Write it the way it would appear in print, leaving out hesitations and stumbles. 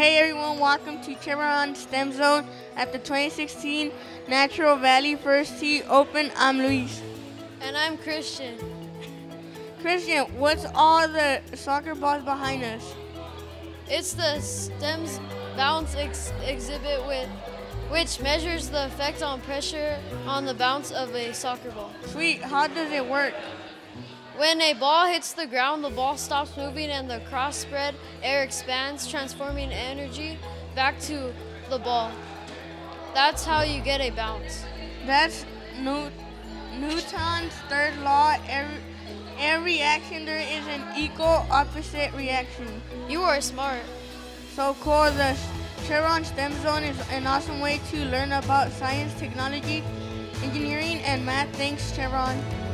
Hey everyone, welcome to Chevron STEM Zone at the 2016 Natural Valley First Tee Open. I'm Luis. And I'm Christian. Christian, what's all the soccer balls behind us? It's the STEM's bounce exhibit which measures the effect on pressure on the bounce of a soccer ball. Sweet, how does it work? When a ball hits the ground, the ball stops moving and the cross-spread air expands, transforming energy back to the ball. That's how you get a bounce. That's Newton's third law. Every action there is an equal opposite reaction. You are smart. So cool. The Chevron STEM Zone is an awesome way to learn about science, technology, engineering, and math. Thanks, Chevron.